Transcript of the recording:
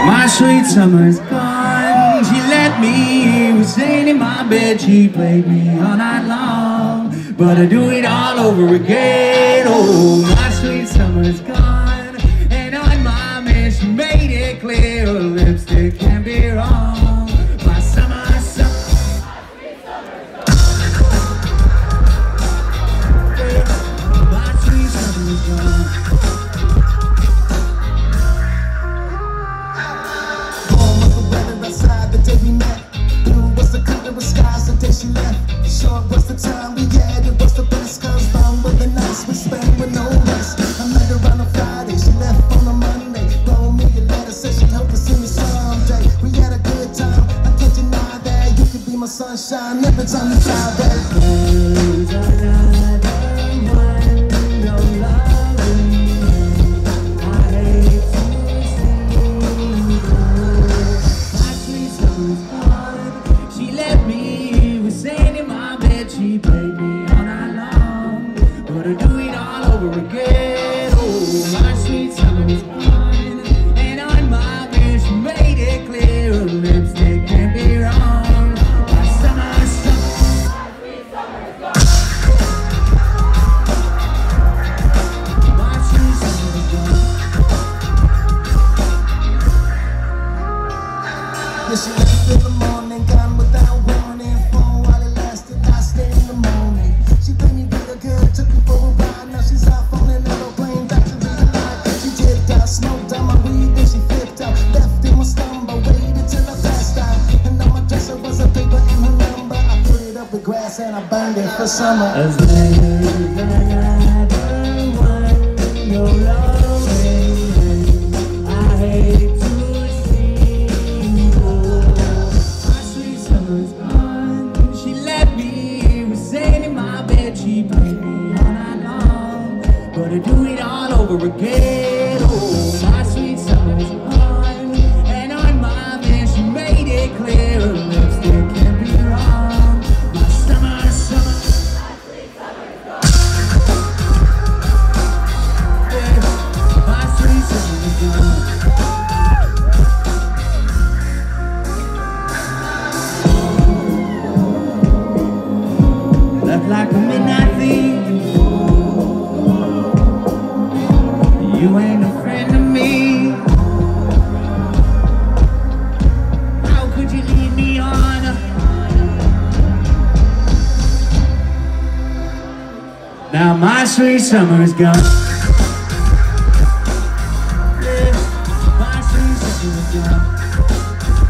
My sweet summer's gone. She let me sing in my bed. She played me all night long, but I do it all over again. Oh, my sweet summer's gone, and on my man she made it clear her lipstick can't be wrong. My summer, my sweet summer's gone. She left. Short was the time we had, it was the best, cause long were the nights we spent with no rest. I met her on a Friday, she left on a Monday. Wrote me a letter, said she hoped to see me someday. We had a good time, I can't deny that. You could be my sunshine every time you try that. She played me all night long, but I do it all over again. Oh, my sweet summer was gone, and on my bed she made it clear her lipstick can't be wrong. My summer, my sweet summer is gone. My sweet summer is gone. Yeah, she left in the morning, gone without warning. Phone while it lasted, I stayed in the morning. She played me real good, took me for a ride. Now she's off on an aeroplane back to real life. She dipped out, smoked on my weed, then she flipped out. Left in my slumber, waited till I passed out. And on my dresser was a paper and her number. I put it up with grass and I burned it for summer. As late as I don't want your loving, I hate to see you go. My sweet summer's gone. She let me sing in my bed. She played me all night long, but I do it all over again. Oh, my sweet summer's gone, and on my bed she made it clear her lipstick can't be wrong. My summer, summer. Left like a midnight thief. You ain't a friend of me. How could you lead me on? Now my sweet summer's gone. Yeah, my sweet summer's gone.